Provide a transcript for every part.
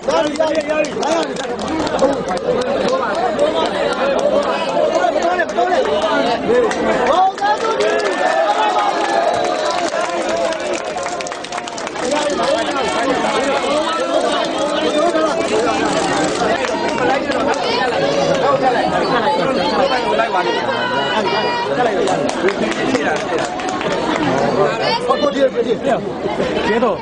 接头，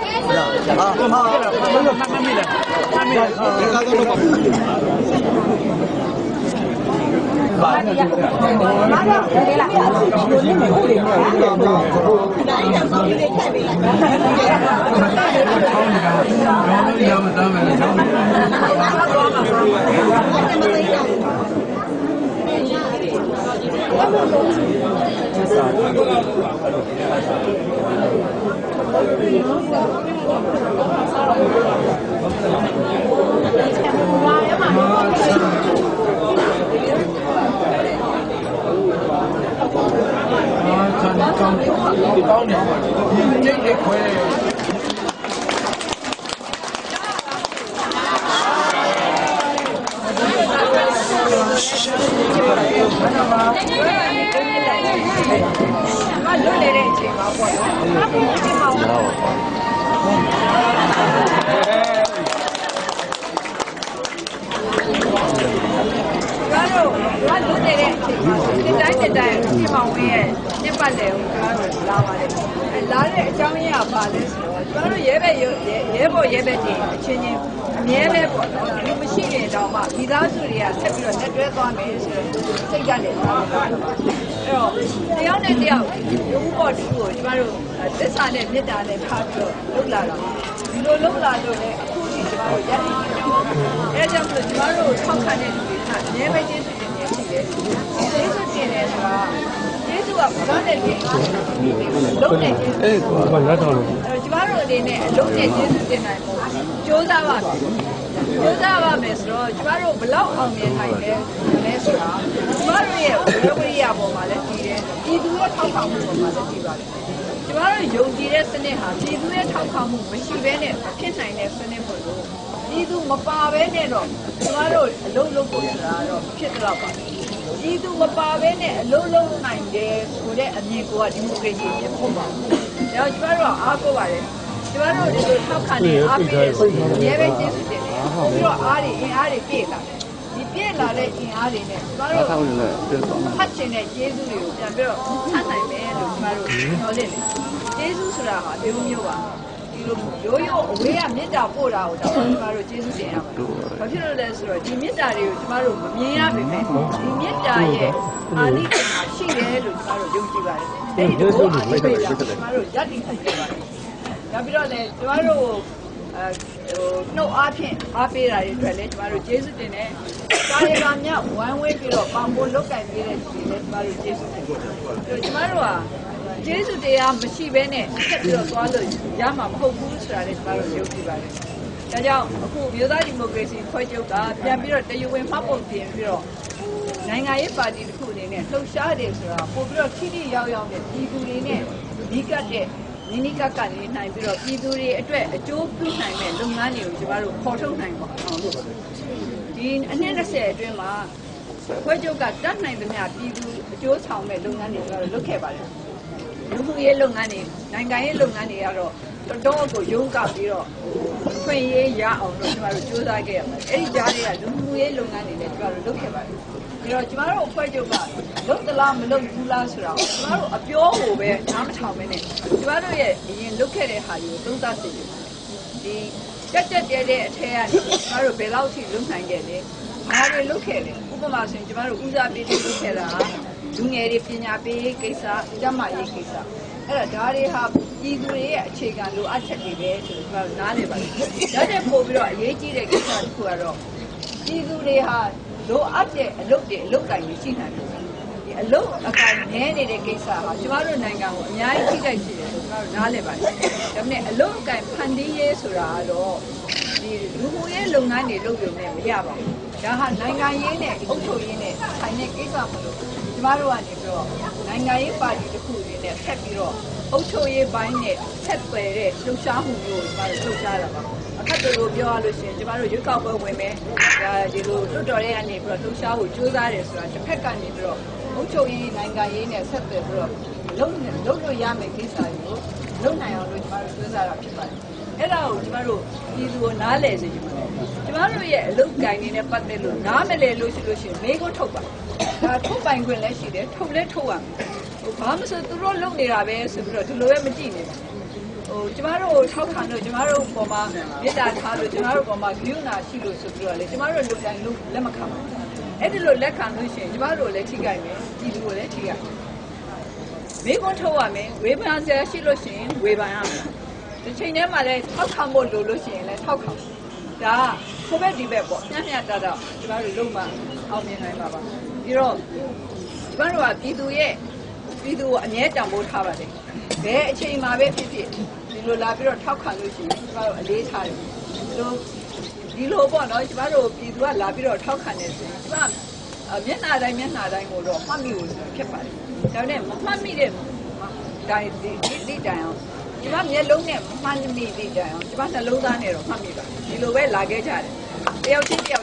အုတ်ချုပ်ရေးပိုင်းနဲ့ဆက်သွယ်တဲ့လှုပ်ရှားမှုမျိုးကိုကျမတို့လှုပ်ရှားတာပါအခက်တို့ပြောရလို့ရှိရင်ကျမတို့ရွေးကောက်ပွဲဝင်မယ်ဒီလိုလွတ်တော်ရဲ့အနေပြီးတော့လှုပ်ရှားဖို့ကြိုးစားတယ်ဆိုတာတစ်ဖက်ကနေပြီးတော့အုတ်ချုပ်ရေးနိုင်ငံရေးနဲ့ဆက်သွယ်ပြီးတော့လုပ်လို့ရမယ်ကိစ္စတွေကိုလုပ်နိုင်အောင်လို့ကျမတို့ကြိုးစားတာဖြစ်ပါတယ်အဲ့ဒါကိုကျမတို့ပြည်သူကိုနားလည်စေချင်ပါတယ်ကျမတို့ရဲ့အလုပ်ကိုင်နေတဲ့ပတ်သက်လို့နားမလည်လို့ရှိရင်မေးခွန်းထုတ်ပါဒါထုတ်ပိုင်ခွင့်လည်းရှိတယ်ထုတ်လည်းထုတ်ရမယ်ဘာမှမဆိုသူတို့လုပ်နေတာပဲဆိုပြီးတော့ဒီလိုပဲမကြည့်နေပါကျမတို့ထောက်ခံလို့ကျမတို့ပေါ်မှာမေတ္တာထားလို့ကျမတို့ပေါ်မှာဂရုဏာရှိလို့ဆိုပြီးတော့လေကျမတို့လူတိုင်းလို့လက်မခံပါဘူးအဲ့ဒီလိုလက်ခံလို့ရှိရင်ကျမတို့လည်းထိခိုက်မယ်ပြည်သူကိုလည်းထိခိုက်မေးခွန်းထုတ်ရမယ်ဝေဖန်ဆရာရှိလို့ရှိရင်ဝေဖန်ရမယ်ဒီချိန်ထဲမှာလည်းထောက်ခံဖို့လိုလို့ရှိရင်လည်းထောက်ခံဒါကိုပဲဒီဘက်ပေါ့ညံ့ညံ့တာတော့ကျမတို့လုံးမအောင်မြင်နိုင်ပါပါပြီးတော့ကျမတို့ကပြည်သူကိုအမြဲတမ်းဖို့ထားပါတယ်ဘယ်အချိန်မှာပဲဖြစ်ဖြစ်ဒီလိုလာပြီးတော့ထောက်ခံလို့ရှိရင်ကျမတို့အလေးထားတယ်ဒီလိုပေါ့နော်ကျမတို့ပြည်သူကလာပြီးတော့ထောက်ခံနေဆိုရင်ကျမမျက်နှာတိုင်းကိုတော့မှတ်မိလို့ဖြစ်ပါတယ်ဒါနဲ့မမှတ်မိတဲ့တိုင်းဒီတိုင်အောင်ကျမမျက်လုံးနဲ့မှတ်မိတဲ့တိုင်အောင်ကျမနှလုံးသားနဲ့တော့မှတ်မိပါဒီလိုပဲလာခဲ့ကြတယ်တယောက်ချင်းဟာ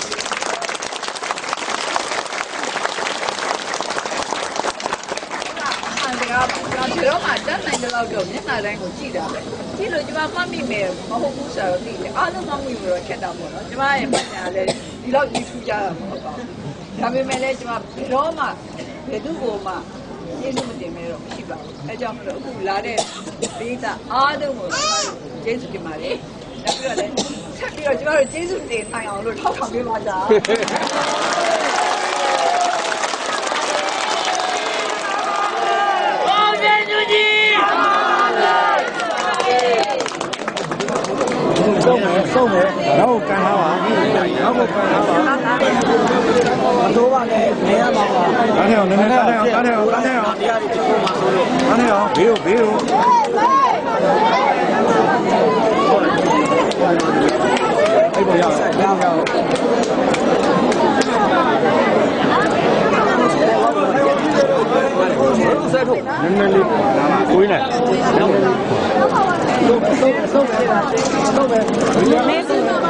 ကျွန်တော်တို့မှတန်းနိုင်တဲ့လောက်တော့မျက်နှာတိုင်းကိုကြည့်တာပဲကြည့်လို့ကျမမှတ်မိမယ်မဟုတ်ဘူးဆိုတော့သိတယ်အားလုံးမှတ်မိလို့တော့ခက်တာပေါ့နော်ကျမရဲ့မှတ်ညာလည်းဒီလောက်ကြီးထူးကြတာမဟုတ်ပါဘူးဒါပေမဲ့လည်းကျမဘယ်တော့မှဘယ်သူ့ကိုမှကျေးဇူးမတင်မဲတော့မရှိပါဘူးအဲကြောင့်မလို့အခုလာတဲ့ဒေသအားလုံးကိုကျေးဇူးတင်ပါတယ်နောက်ပြီးတော့လည်းဆက်ပြီးတော့ကျမတို့ကျေးဇူးတင်နိုင်အောင်လို့ထောက်ခံပေးပါကြ送没，然后干啥玩？然后干啥玩？多吧呢？没呀嘛？干天没有。哎不要。回来。送呗。没事的嘛，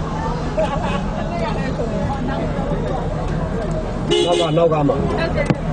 နောက်ကမှာ